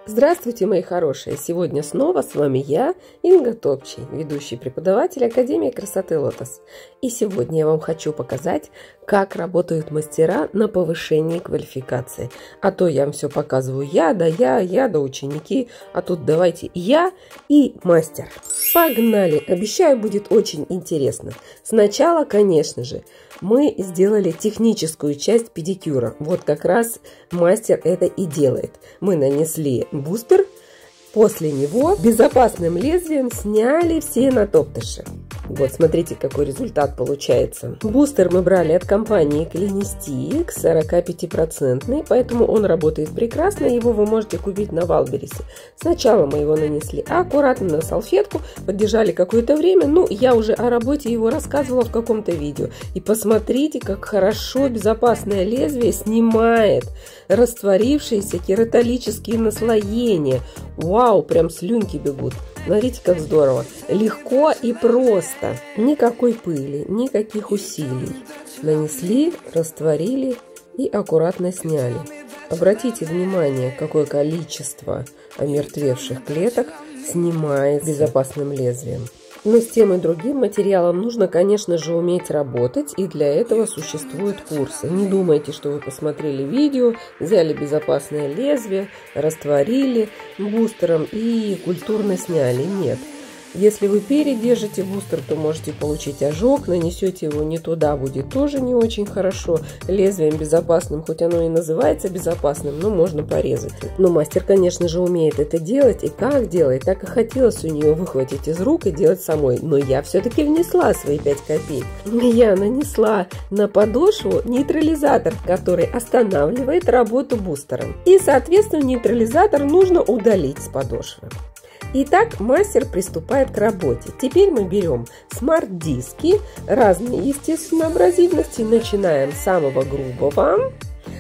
Здравствуйте, мои хорошие! Сегодня снова с вами я, Инга Топчий, ведущий преподаватель Академии красоты Лотос. И сегодня я вам хочу показать, как работают мастера на повышении квалификации. А то я вам все показываю я да ученики, а тут давайте я и мастер. Погнали! Обещаю, будет очень интересно. Сначала, конечно же, мы сделали техническую часть педикюра. Вот как раз мастер это и делает. Мы нанесли бустер, после него безопасным лезвием сняли все натоптыши. Вот, смотрите, какой результат получается. Бустер мы брали от компании Клинистик, 45%, поэтому он работает прекрасно, его вы можете купить на Валберисе. Сначала мы его нанесли аккуратно на салфетку, подержали какое-то время, я уже о работе его рассказывала в каком-то видео. И посмотрите, как хорошо безопасное лезвие снимает растворившиеся кератолические наслоения. Вау, прям слюнки бегут. Смотрите, как здорово. Легко и просто. Никакой пыли, никаких усилий. Нанесли, растворили и аккуратно сняли. Обратите внимание, какое количество омертвевших клеток снимает безопасным лезвием. Но с тем и другим материалом нужно, конечно же, уметь работать, и для этого существуют курсы. Не думайте, что вы посмотрели видео, взяли безопасное лезвие, растворили бустером и культурно сняли. Нет. Если вы передержите бустер, то можете получить ожог, нанесете его не туда, будет тоже не очень хорошо. Лезвием безопасным, хоть оно и называется безопасным, но можно порезать. Но мастер, конечно же, умеет это делать, и как делает, так и хотелось у нее выхватить из рук и делать самой. Но я все-таки внесла свои 5 копеек. Я нанесла на подошву нейтрализатор, который останавливает работу бустером. И, соответственно, нейтрализатор нужно удалить с подошвы. Итак, мастер приступает к работе. Теперь мы берем смарт-диски разной, естественно, абразивности. Начинаем с самого грубого,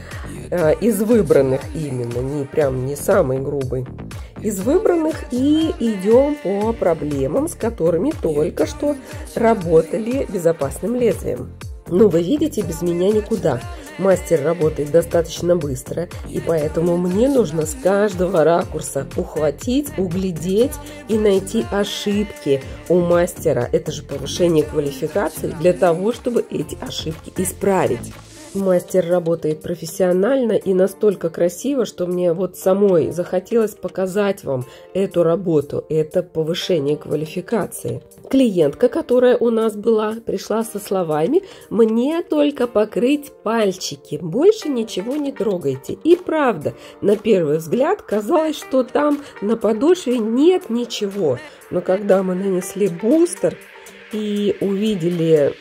из выбранных именно, не самый грубый. Из выбранных и идем по проблемам, с которыми только что работали безопасным лезвием. Вы видите, без меня никуда. Мастер работает достаточно быстро, и поэтому мне нужно с каждого ракурса ухватить, углядеть и найти ошибки у мастера. Это же повышение квалификации для того, чтобы эти ошибки исправить. Мастер работает профессионально и настолько красиво, что мне вот самой захотелось показать вам эту работу. Это повышение квалификации. Клиентка, которая у нас была, пришла со словами: «Мне только покрыть пальчики, больше ничего не трогайте». И правда, на первый взгляд казалось, что там на подошве нет ничего. Но когда мы нанесли бустер и увидели,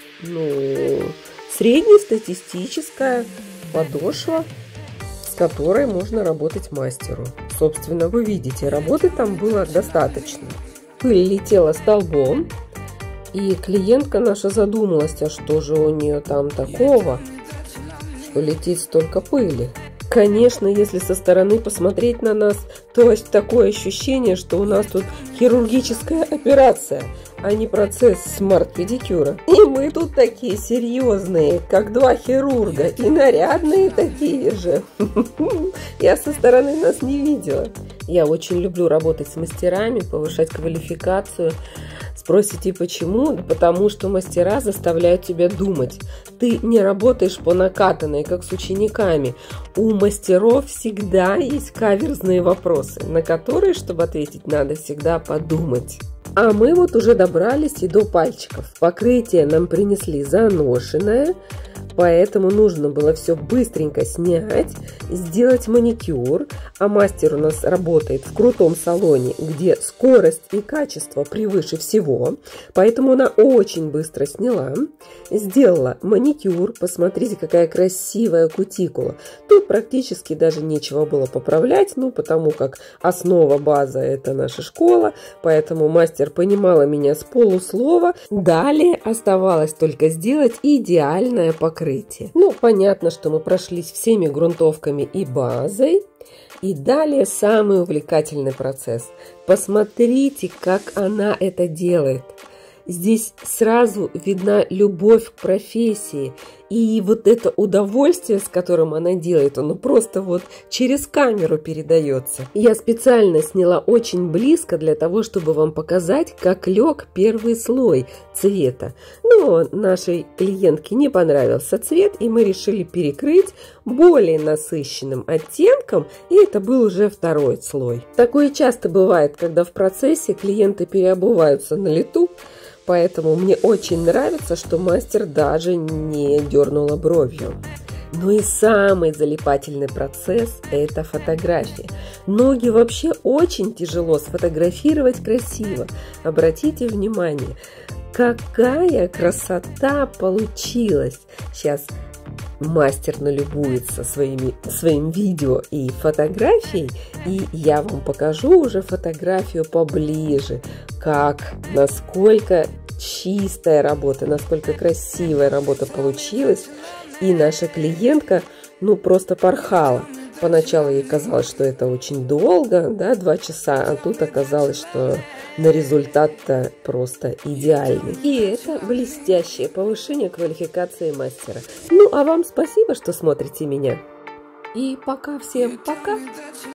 среднестатистическая подошва, с которой можно работать мастеру. Собственно, вы видите, работы там было достаточно. Пыль летела столбом, и клиентка наша задумалась, а что же у нее там такого, что летит столько пыли. Конечно, если со стороны посмотреть на нас, то такое ощущение, что у нас тут хирургическая операция, а не процесс смарт-педикюра. И мы тут такие серьезные, как два хирурга, и нарядные такие же. Я со стороны нас не видела. Я очень люблю работать с мастерами, повышать квалификацию. Спросите, почему? Да потому что мастера заставляют тебя думать. Ты не работаешь по накатанной, как с учениками. У мастеров всегда есть каверзные вопросы, на которые, чтобы ответить, надо всегда подумать. А мы вот уже добрались и до пальчиков. Покрытие нам принесли заношенное, поэтому нужно было все быстренько снять, сделать маникюр. А мастер у нас работает в крутом салоне, где скорость и качество превыше всего. Поэтому она очень быстро сняла, сделала маникюр. Посмотрите, какая красивая кутикула. Тут практически даже нечего было поправлять, потому как основа, база – это наша школа. Поэтому мастер понимала меня с полуслова. Далее оставалось только сделать идеальное покрытие. Понятно, что мы прошлись всеми грунтовками и базой. И далее самый увлекательный процесс. Посмотрите, как она это делает. Здесь сразу видна любовь к профессии. И вот это удовольствие, с которым она делает, оно просто вот через камеру передается. Я специально сняла очень близко для того, чтобы вам показать, как лег первый слой цвета. Но нашей клиентке не понравился цвет, и мы решили перекрыть более насыщенным оттенком, и это был уже второй слой. Такое часто бывает, когда в процессе клиенты переобуваются на лету. Поэтому мне очень нравится, что мастер даже не дернула бровью. Ну и самый залипательный процесс – это фотография. Ноги вообще очень тяжело сфотографировать красиво. Обратите внимание, какая красота получилась. Сейчас мастер налюбуется своим видео и фотографией, и я вам покажу уже фотографию поближе, насколько чистая работа, насколько красивая работа получилась. И наша клиентка, просто порхала. Поначалу ей казалось, что это очень долго, 2 часа, а тут оказалось, что на результат-то просто идеальный. И это блестящее повышение квалификации мастера. А вам спасибо, что смотрите меня. И пока всем пока!